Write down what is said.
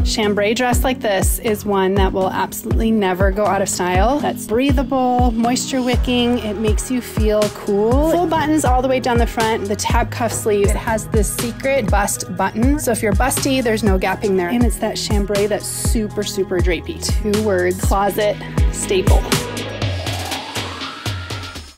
Chambray dress like this is one that will absolutely never go out of style. That's breathable, moisture wicking. It makes you feel cool. Full buttons all the way down the front. The tab cuff sleeves. It has this secret bust button. So if you're busty, there's no gapping there. And it's that chambray that's super, super drapey. 2 words, closet staple.